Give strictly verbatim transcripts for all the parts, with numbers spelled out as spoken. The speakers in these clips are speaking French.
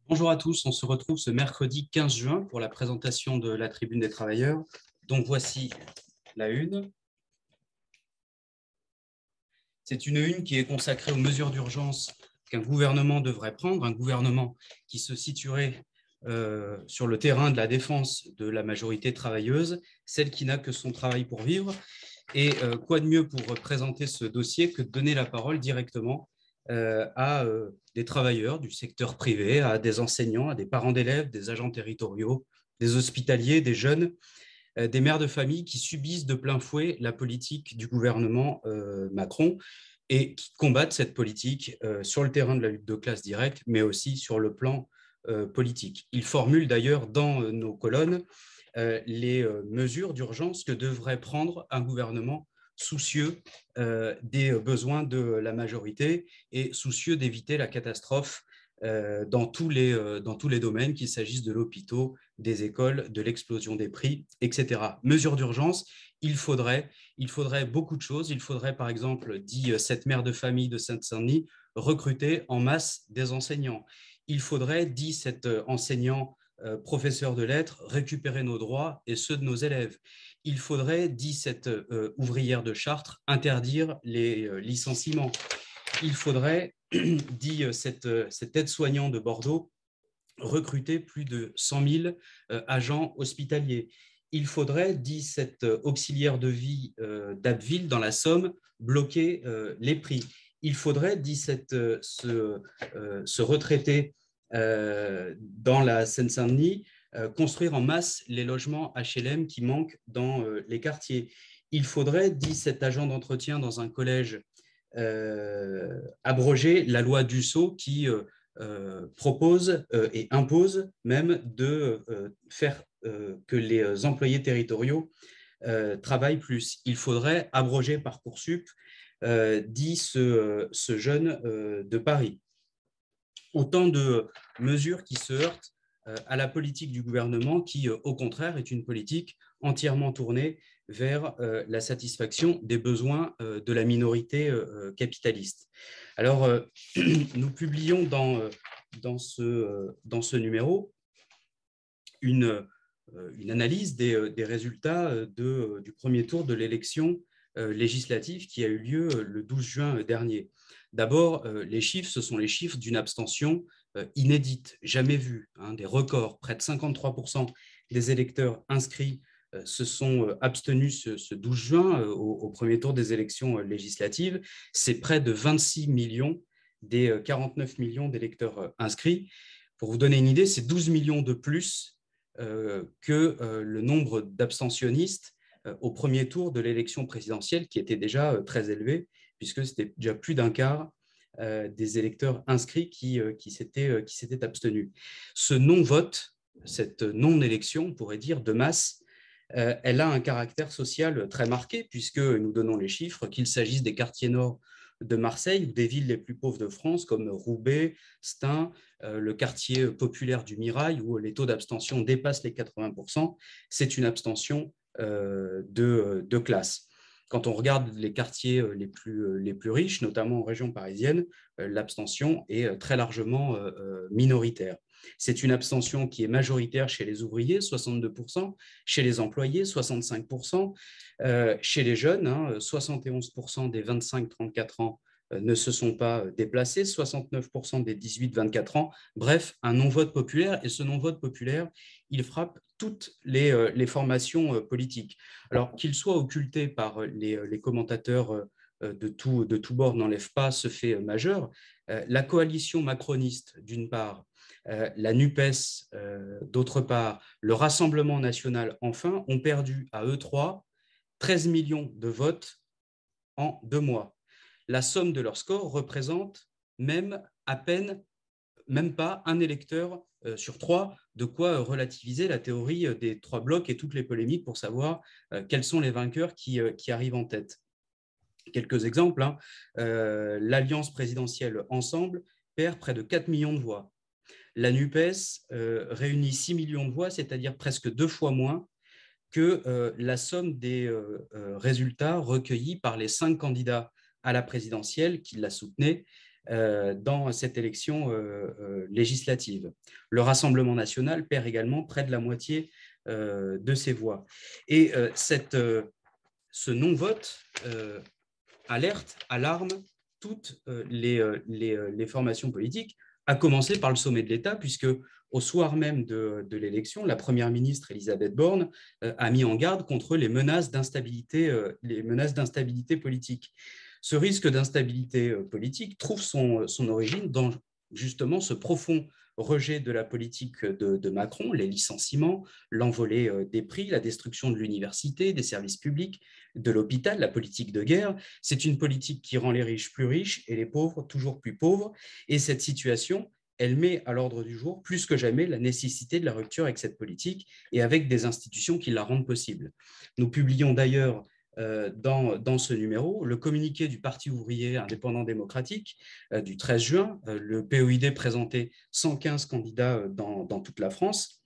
Bonjour à tous, on se retrouve ce mercredi quinze juin pour la présentation de la Tribune des travailleurs. Donc voici la une. C'est une une qui est consacrée aux mesures d'urgence qu'un gouvernement devrait prendre, un gouvernement qui se situerait euh, sur le terrain de la défense de la majorité travailleuse, celle qui n'a que son travail pour vivre. Et euh, quoi de mieux pour présenter ce dossier que de donner la parole directement euh, à euh, des travailleurs du secteur privé, à des enseignants, à des parents d'élèves, des agents territoriaux, des hospitaliers, des jeunes, euh, des mères de famille qui subissent de plein fouet la politique du gouvernement euh, Macron et qui combattent cette politique euh, sur le terrain de la lutte de classe directe, mais aussi sur le plan euh, politique. Ils formulent d'ailleurs dans euh, nos colonnes euh, les euh, mesures d'urgence que devrait prendre un gouvernement soucieux euh, des besoins de la majorité et soucieux d'éviter la catastrophe euh, dans, tous les, euh, dans tous les domaines, qu'il s'agisse de l'hôpital, des écoles, de l'explosion des prix, et cetera. Mesures d'urgence, il faudrait, il faudrait beaucoup de choses. Il faudrait, par exemple, dit cette mère de famille de Seine-Saint-Denis, recruter en masse des enseignants. Il faudrait, dit cet enseignant euh, professeur de lettres, récupérer nos droits et ceux de nos élèves. Il faudrait, dit cette euh, ouvrière de Chartres, interdire les euh, licenciements. Il faudrait, dit cette, cette aide-soignant de Bordeaux, recruter plus de cent mille euh, agents hospitaliers. Il faudrait, dit cet auxiliaire de vie euh, d'Abbeville dans la Somme, bloquer euh, les prix. Il faudrait, dit cette, euh, ce, euh, ce retraité euh, dans la Seine-Saint-Denis, euh, construire en masse les logements H L M qui manquent dans euh, les quartiers. Il faudrait, dit cet agent d'entretien dans un collège, euh, abroger la loi Dussault qui euh, euh, propose euh, et impose même de euh, faire euh, que les employés territoriaux euh, travaillent plus. Il faudrait abroger Parcoursup, euh, dit ce, ce jeune euh, de Paris. Autant de mesures qui se heurtent euh, à la politique du gouvernement qui, euh, au contraire, est une politique entièrement tournée vers euh, la satisfaction des besoins euh, de la minorité euh, capitaliste. Alors, euh, nous publions dans, euh, dans, ce, euh, dans ce numéro une, euh, une analyse des, des résultats de, du premier tour de l'élection euh, législative qui a eu lieu le douze juin dernier. D'abord, euh, les chiffres, ce sont les chiffres d'une abstention euh, inédite, jamais vue, hein, des records. Près de cinquante-trois pour cent des électeurs inscrits euh, se sont euh, abstenus ce, ce douze juin euh, au, au premier tour des élections euh, législatives. C'est près de vingt-six millions des euh, quarante-neuf millions d'électeurs euh, inscrits. Pour vous donner une idée, c'est douze millions de plus euh, que euh, le nombre d'abstentionnistes euh, au premier tour de l'élection présidentielle, qui était déjà euh, très élevé, puisque c'était déjà plus d'un quart euh, des électeurs inscrits qui, euh, qui s'étaient euh, qui s'étaient abstenus. Ce non-vote, cette non-élection, on pourrait dire, de masse, euh, elle a un caractère social très marqué, puisque nous donnons les chiffres, qu'il s'agisse des quartiers nord de Marseille ou des villes les plus pauvres de France, comme Roubaix, Stein, euh, le quartier populaire du Mirail, où les taux d'abstention dépassent les quatre-vingts pour cent, c'est une abstention euh, de, de classe. Quand on regarde les quartiers les plus, les plus riches, notamment en région parisienne, euh, l'abstention est très largement euh, minoritaire. C'est une abstention qui est majoritaire chez les ouvriers, soixante-deux pour cent, chez les employés, soixante-cinq pour cent, euh, chez les jeunes, hein, soixante et onze pour cent des vingt-cinq trente-quatre ans euh, ne se sont pas déplacés, soixante-neuf pour cent des dix-huit vingt-quatre ans, bref, un non-vote populaire, et ce non-vote populaire, il frappe toutes les, euh, les formations euh, politiques. Alors qu'il soit occulté par les, les commentateurs euh, de tout, de tout bord n'enlève pas ce fait majeur. Euh, la coalition macroniste, d'une part, euh, la NUPES, euh, d'autre part, le Rassemblement national, enfin, ont perdu à eux trois treize millions de votes en deux mois. La somme de leur score représente même à peine, même pas un électeur euh, sur trois, de quoi relativiser la théorie des trois blocs et toutes les polémiques pour savoir euh, quels sont les vainqueurs qui, euh, qui arrivent en tête. Quelques exemples, hein. euh, l'alliance présidentielle Ensemble perd près de quatre millions de voix. La NUPES euh, réunit six millions de voix, c'est-à-dire presque deux fois moins que euh, la somme des euh, euh, résultats recueillis par les cinq candidats à la présidentielle qui la soutenaient, euh, dans cette élection euh, euh, législative. Le Rassemblement national perd également près de la moitié euh, de ses voix. Et euh, cette, euh, ce non-vote euh, alerte, alarme toutes euh, les, euh, les, euh, les formations politiques, à commencer par le sommet de l'État, puisque au soir même de, de l'élection, la Première ministre Elisabeth Borne euh, a mis en garde contre les menaces d'instabilité, euh, les menaces d'instabilité politique. Ce risque d'instabilité euh, politique trouve son, son origine dans justement ce profond rejet de la politique de, de Macron, les licenciements, l'envolée euh, des prix, la destruction de l'université, des services publics, de l'hôpital, la politique de guerre. C'est une politique qui rend les riches plus riches et les pauvres toujours plus pauvres. Et cette situation, elle met à l'ordre du jour, plus que jamais, la nécessité de la rupture avec cette politique et avec des institutions qui la rendent possible. Nous publions d'ailleurs euh, dans, dans ce numéro le communiqué du Parti ouvrier indépendant démocratique euh, du treize juin. Euh, le P O I D présentait cent quinze candidats dans, dans toute la France.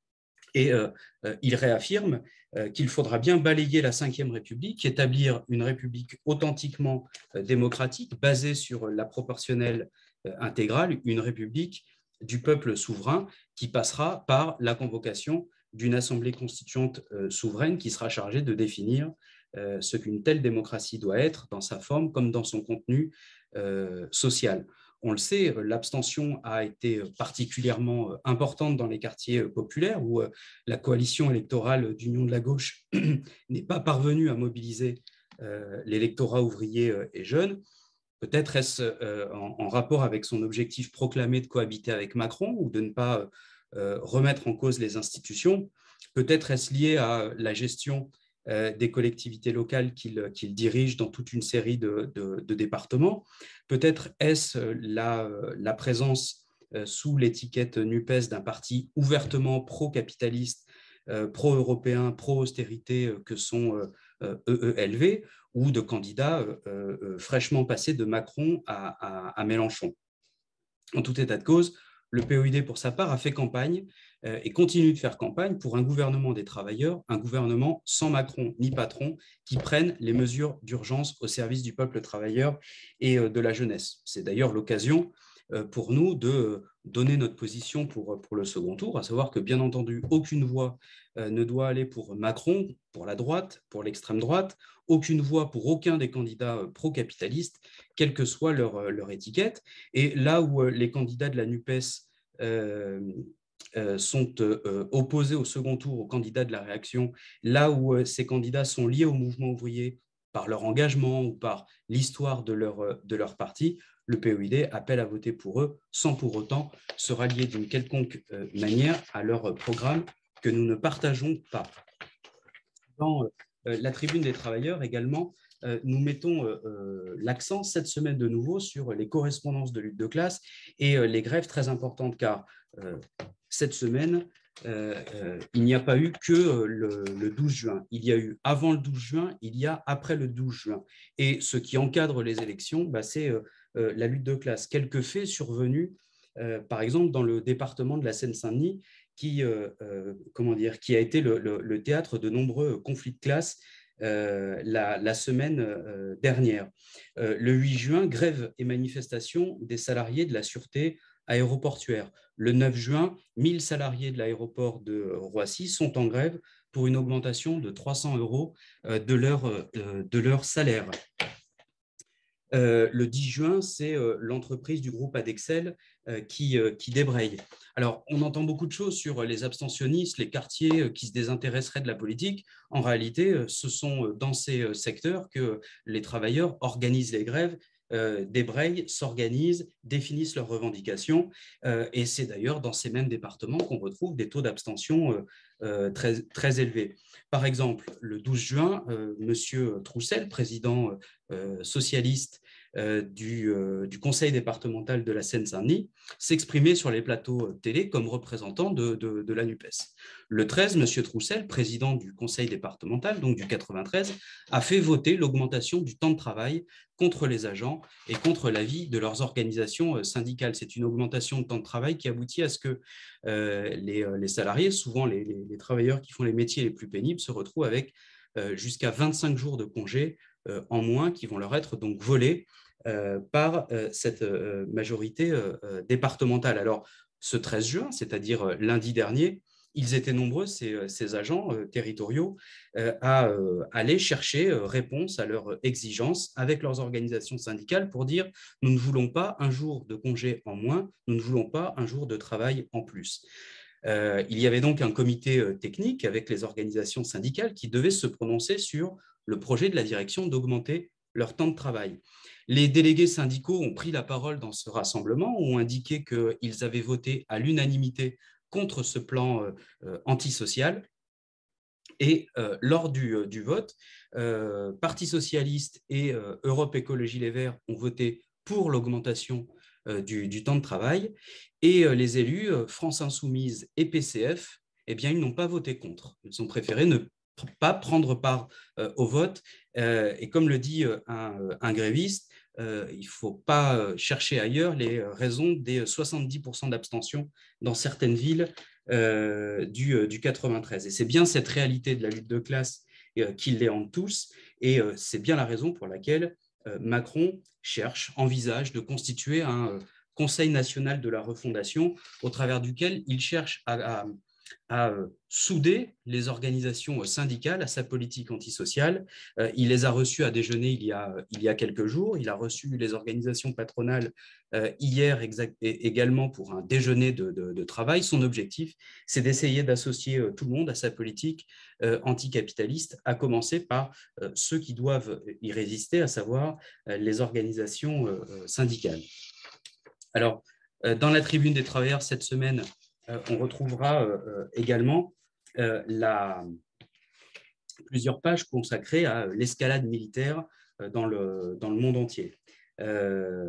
Et euh, euh, il réaffirme euh, qu'il faudra bien balayer la cinquième République, établir une République authentiquement euh, démocratique, basée sur la proportionnelle euh, intégrale, une République du peuple souverain qui passera par la convocation d'une assemblée constituante euh, souveraine qui sera chargée de définir euh, ce qu'une telle démocratie doit être dans sa forme comme dans son contenu euh, social. On le sait, l'abstention a été particulièrement importante dans les quartiers populaires où la coalition électorale d'Union de la gauche n'est pas parvenue à mobiliser l'électorat ouvrier et jeune. Peut-être est-ce en rapport avec son objectif proclamé de cohabiter avec Macron ou de ne pas remettre en cause les institutions. Peut-être est-ce lié à la gestion des collectivités locales qu'il qu'il dirige dans toute une série de, de, de départements. Peut-être est-ce la, la présence sous l'étiquette NUPES d'un parti ouvertement pro-capitaliste, pro-européen, pro-austérité que sont E E L V ou de candidats fraîchement passés de Macron à, à, à Mélenchon. En tout état de cause, le P O I D, pour sa part, a fait campagne euh, et continue de faire campagne pour un gouvernement des travailleurs, un gouvernement sans Macron ni patron, qui prenne les mesures d'urgence au service du peuple travailleur et euh, de la jeunesse. C'est d'ailleurs l'occasion euh, pour nous de donner notre position pour, pour le second tour, à savoir que, bien entendu, aucune voix euh, ne doit aller pour Macron, pour la droite, pour l'extrême droite, aucune voix pour aucun des candidats pro-capitalistes, quelle que soit leur, leur étiquette. Et là où les candidats de la NUPES euh, euh, sont euh, opposés au second tour aux candidats de la réaction, là où euh, ces candidats sont liés au mouvement ouvrier par leur engagement ou par l'histoire de leur, de leur parti, le P O I D appelle à voter pour eux sans pour autant se rallier d'une quelconque euh, manière à leur programme que nous ne partageons pas. Dans euh, la tribune des travailleurs également, euh, nous mettons euh, l'accent cette semaine de nouveau sur les correspondances de lutte de classe et euh, les grèves très importantes, car euh, cette semaine, euh, euh, il n'y a pas eu que euh, le, le douze juin. Il y a eu avant le douze juin, il y a après le douze juin. Et ce qui encadre les élections, bah, c'est euh, euh, la lutte de classe. Quelques faits survenus, euh, par exemple, dans le département de la Seine-Saint-Denis, qui, euh, euh, comment dire, qui a été le, le, le théâtre de nombreux conflits de classe euh, la, la semaine euh, dernière. Euh, le huit juin, grève et manifestation des salariés de la sûreté aéroportuaire. Le neuf juin, mille salariés de l'aéroport de Roissy sont en grève pour une augmentation de trois cents euros euh, de, leur, euh, de leur salaire. Euh, le dix juin, c'est euh, l'entreprise du groupe Adexel euh, qui, euh, qui débraye. Alors, on entend beaucoup de choses sur les abstentionnistes, les quartiers euh, qui se désintéresseraient de la politique. En réalité, euh, ce sont dans ces euh, secteurs que les travailleurs organisent les grèves, euh, débrayent, s'organisent, définissent leurs revendications. Euh, et c'est d'ailleurs dans ces mêmes départements qu'on retrouve des taux d'abstention euh, euh, très, très élevés. Par exemple, le douze juin, euh, M. Troussel, président euh, socialiste euh, du, euh, du conseil départemental de la Seine-Saint-Denis, s'exprimer sur les plateaux télé comme représentant de, de, de la NUPES. Le treize, M. Troussel, président du conseil départemental, donc du quatre-vingt-treize, a fait voter l'augmentation du temps de travail contre les agents et contre l'avis de leurs organisations syndicales. C'est une augmentation de temps de travail qui aboutit à ce que euh, les, les salariés, souvent les, les, les travailleurs qui font les métiers les plus pénibles, se retrouvent avec euh, jusqu'à vingt-cinq jours de congé en moins qui vont leur être donc volés euh, par euh, cette euh, majorité euh, départementale. Alors, ce treize juin, c'est-à-dire lundi dernier, ils étaient nombreux, ces, ces agents euh, territoriaux, euh, à euh, aller chercher euh, réponse à leurs exigences avec leurs organisations syndicales pour dire « nous ne voulons pas un jour de congé en moins, nous ne voulons pas un jour de travail en plus ». Euh, il y avait donc un comité euh, technique avec les organisations syndicales qui devait se prononcer sur le projet de la direction d'augmenter leur temps de travail. Les délégués syndicaux ont pris la parole dans ce rassemblement, ont indiqué qu'ils avaient voté à l'unanimité contre ce plan euh, antisocial. Et euh, lors du, euh, du vote, euh, Parti socialiste et euh, Europe Écologie Les Verts ont voté pour l'augmentation euh, du, du temps de travail. Et euh, les élus, euh, France Insoumise et P C F, eh bien, ils n'ont pas voté contre. Ils ont préféré ne pas prendre part euh, au vote. Euh, et comme le dit euh, un, un gréviste, euh, il ne faut pas chercher ailleurs les raisons des soixante-dix pour cent d'abstention dans certaines villes euh, du, euh, du quatre-vingt-treize. Et c'est bien cette réalité de la lutte de classe euh, qui les hante tous. Et euh, c'est bien la raison pour laquelle euh, Macron cherche, envisage de constituer un euh, Conseil national de la refondation au travers duquel il cherche à, à à souder les organisations syndicales à sa politique antisociale. Il les a reçues à déjeuner il y a, il y a quelques jours. Il a reçu les organisations patronales hier exact, également pour un déjeuner de, de, de travail. Son objectif, c'est d'essayer d'associer tout le monde à sa politique anticapitaliste, à commencer par ceux qui doivent y résister, à savoir les organisations syndicales. Alors, dans la tribune des travailleurs cette semaine, Euh, on retrouvera euh, également euh, la, plusieurs pages consacrées à l'escalade militaire euh, dans, le, dans le monde entier. Euh,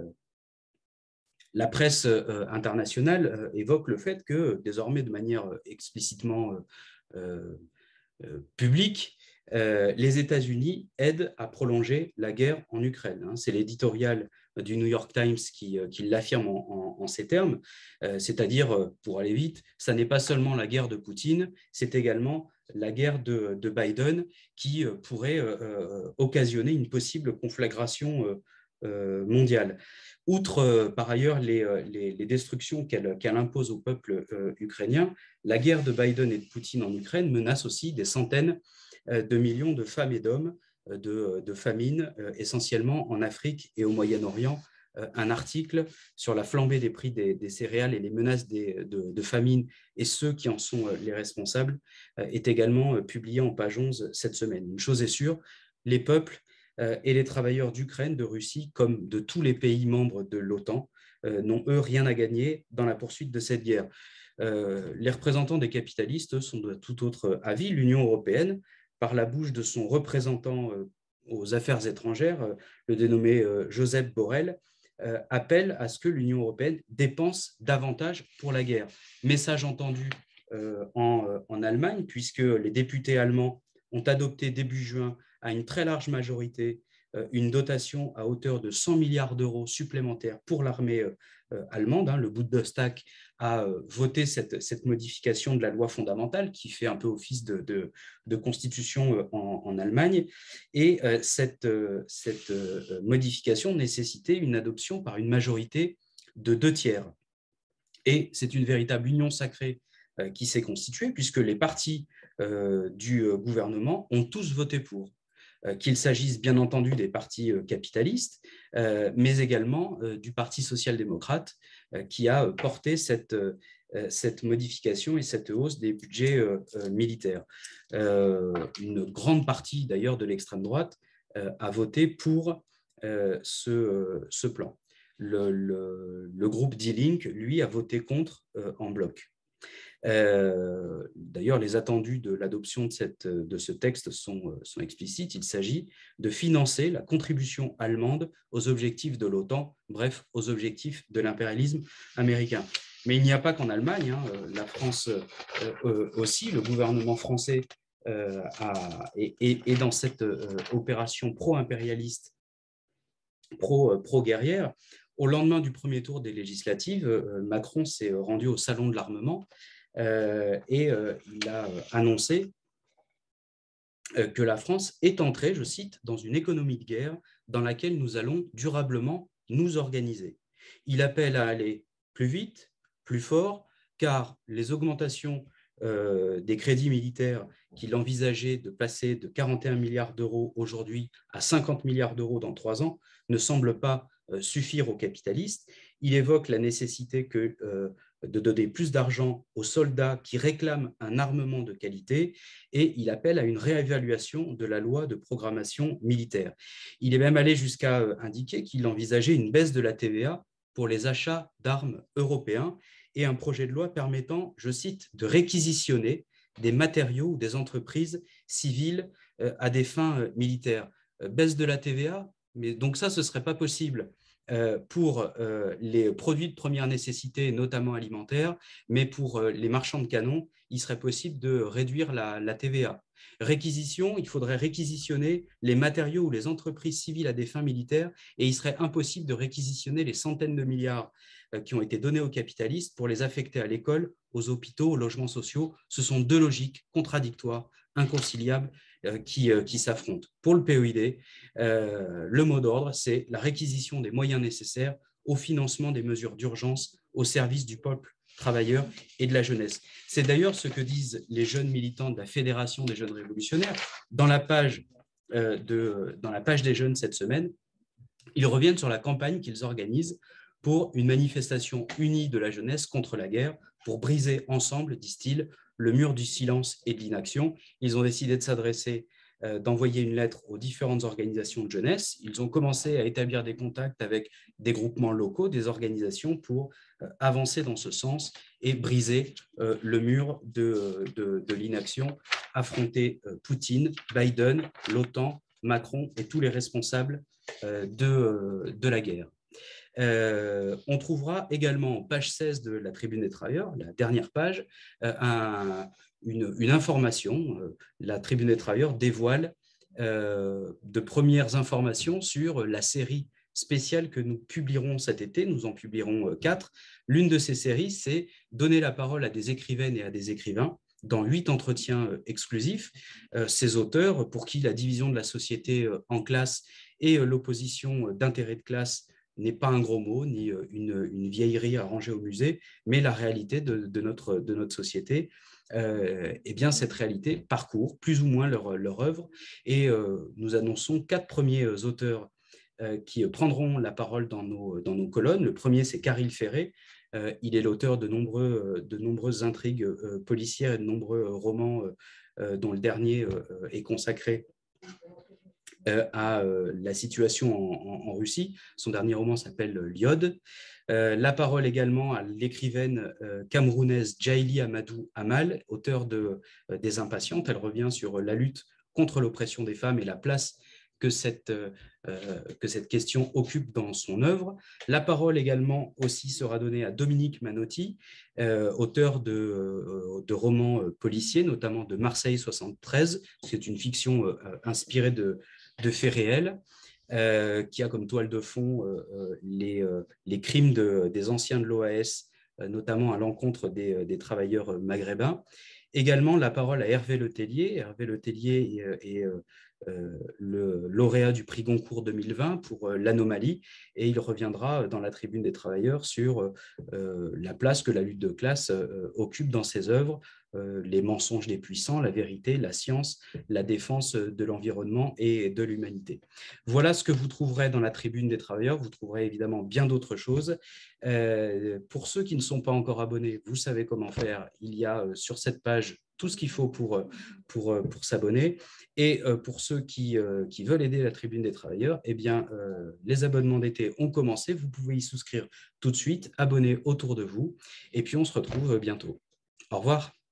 la presse euh, internationale euh, évoque le fait que, désormais de manière explicitement euh, euh, publique, euh, les États-Unis aident à prolonger la guerre en Ukraine. Hein. C'est l'éditorial du New York Times qui, qui l'affirme en, en, en ces termes, euh, c'est-à-dire, pour aller vite, ça n'est pas seulement la guerre de Poutine, c'est également la guerre de, de Biden qui euh, pourrait euh, occasionner une possible conflagration euh, euh, mondiale. Outre, euh, par ailleurs, les, les, les destructions qu'elle qu'elle impose au peuple euh, ukrainien, la guerre de Biden et de Poutine en Ukraine menace aussi des centaines de millions de femmes et d'hommes de, de famine, essentiellement en Afrique et au Moyen-Orient. Un article sur la flambée des prix des, des céréales et les menaces des, de, de famine et ceux qui en sont les responsables est également publié en page onze cette semaine. Une chose est sûre, les peuples et les travailleurs d'Ukraine, de Russie, comme de tous les pays membres de l'OTAN, n'ont eux rien à gagner dans la poursuite de cette guerre. Euh, les représentants des capitalistes sont de tout autre avis. L'Union européenne, par la bouche de son représentant euh, aux affaires étrangères, euh, le dénommé euh, Joseph Borrell, euh, appelle à ce que l'Union européenne dépense davantage pour la guerre. Message entendu euh, en, euh, en Allemagne, puisque les députés allemands ont adopté début juin à une très large majorité euh, une dotation à hauteur de cent milliards d'euros supplémentaires pour l'armée euh, allemande. Hein, le Bundestag a voté cette, cette modification de la loi fondamentale qui fait un peu office de, de, de constitution en, en Allemagne. Et euh, cette, euh, cette euh, modification nécessitait une adoption par une majorité de deux tiers. Et c'est une véritable union sacrée euh, qui s'est constituée puisque les partis euh, du gouvernement ont tous voté pour. Qu'il s'agisse bien entendu des partis capitalistes, mais également du Parti social-démocrate qui a porté cette, cette modification et cette hausse des budgets militaires. Une grande partie d'ailleurs de l'extrême droite a voté pour ce, ce plan. Le, le, le groupe Die Linke, lui, a voté contre en bloc. Euh, D'ailleurs, les attendus de l'adoption de, cette, de ce texte sont, sont explicites. Il s'agit de financer la contribution allemande aux objectifs de l'OTAN, bref, aux objectifs de l'impérialisme américain. Mais il n'y a pas qu'en Allemagne, hein, la France euh, aussi, le gouvernement français euh, a, est, est dans cette euh, opération pro-impérialiste, pro, pro-guerrière. Au lendemain du premier tour des législatives, euh, Macron s'est rendu au Salon de l'armement. Euh, et euh, il a annoncé euh, que la France est entrée, je cite, dans une économie de guerre dans laquelle nous allons durablement nous organiser. Il appelle à aller plus vite, plus fort, car les augmentations euh, des crédits militaires qu'il envisageait de passer de quarante et un milliards d'euros aujourd'hui à cinquante milliards d'euros dans trois ans ne semblent pas euh, suffire aux capitalistes. Il évoque la nécessité que, euh, de donner plus d'argent aux soldats qui réclament un armement de qualité et il appelle à une réévaluation de la loi de programmation militaire. Il est même allé jusqu'à indiquer qu'il envisageait une baisse de la T V A pour les achats d'armes européens et un projet de loi permettant, je cite, de réquisitionner des matériaux ou des entreprises civiles à des fins militaires. Baisse de la T V A, mais donc ça, ce ne serait pas possible pour les produits de première nécessité, notamment alimentaires, mais pour les marchands de canons, il serait possible de réduire la, la T V A. Réquisition, il faudrait réquisitionner les matériaux ou les entreprises civiles à des fins militaires et il serait impossible de réquisitionner les centaines de milliards qui ont été donnés aux capitalistes pour les affecter à l'école, aux hôpitaux, aux logements sociaux. Ce sont deux logiques contradictoires, inconciliables, qui, qui s'affrontent. Pour le P O I D, euh, le mot d'ordre, c'est la réquisition des moyens nécessaires au financement des mesures d'urgence au service du peuple travailleurs et de la jeunesse. C'est d'ailleurs ce que disent les jeunes militants de la Fédération des jeunes révolutionnaires. Dans la page, euh, de, dans la page des jeunes cette semaine, ils reviennent sur la campagne qu'ils organisent pour une manifestation unie de la jeunesse contre la guerre, pour briser ensemble, disent-ils, le mur du silence et de l'inaction. Ils ont décidé de s'adresser d'envoyer une lettre aux différentes organisations de jeunesse. Ils ont commencé à établir des contacts avec des groupements locaux, des organisations pour avancer dans ce sens et briser le mur de, de, de l'inaction, affronter Poutine, Biden, l'OTAN, Macron et tous les responsables de, de la guerre. Euh, on trouvera également, page seize de la Tribune des Travailleurs, la dernière page, euh, un, une, une information. Euh, la Tribune des Travailleurs dévoile euh, de premières informations sur la série spéciale que nous publierons cet été. Nous en publierons euh, quatre. L'une de ces séries, c'est donner la parole à des écrivaines et à des écrivains dans huit entretiens euh, exclusifs. Euh, ces auteurs, pour qui la division de la société euh, en classes et euh, l'opposition d'intérêts de classe n'est pas un gros mot, ni une, une vieillerie à ranger au musée, mais la réalité de, de, notre, de notre société. Euh, eh bien, cette réalité parcourt plus ou moins leur, leur œuvre et euh, nous annonçons quatre premiers auteurs euh, qui prendront la parole dans nos, dans nos colonnes. Le premier, c'est Caril Ferré. Euh, il est l'auteur de, nombreux, de nombreuses intrigues euh, policières et de nombreux romans euh, dont le dernier euh, est consacré à la situation en, en, en Russie. Son dernier roman s'appelle L'Iode. Euh, la parole également à l'écrivaine euh, camerounaise Djaïli Amadou Amal, auteure de euh, Des Impatientes. Elle revient sur la lutte contre l'oppression des femmes et la place que cette, euh, que cette question occupe dans son œuvre. La parole également aussi sera donnée à Dominique Manotti, euh, auteur de, euh, de romans policiers, notamment de Marseille soixante-treize. C'est une fiction euh, inspirée de de faits réels, euh, qui a comme toile de fond euh, les, euh, les crimes de, des anciens de l'O A S, euh, notamment à l'encontre des, des travailleurs maghrébins. Également, la parole à Hervé Letellier. Hervé Letellier est, est euh, le lauréat du prix Goncourt deux mille vingt pour euh, L'Anomalie, et il reviendra dans la Tribune des Travailleurs sur euh, la place que la lutte de classe euh, occupe dans ses œuvres, euh, les mensonges des puissants, la vérité, la science, la défense de l'environnement et de l'humanité. Voilà ce que vous trouverez dans la Tribune des Travailleurs. Vous trouverez évidemment bien d'autres choses. Euh, pour ceux qui ne sont pas encore abonnés, vous savez comment faire. Il y a euh, sur cette page tout ce qu'il faut pour, pour, pour s'abonner. Et euh, pour ceux qui, euh, qui veulent aider la Tribune des Travailleurs, eh bien, euh, les abonnements d'été ont commencé. Vous pouvez y souscrire tout de suite, abonner autour de vous. Et puis, on se retrouve bientôt. Au revoir.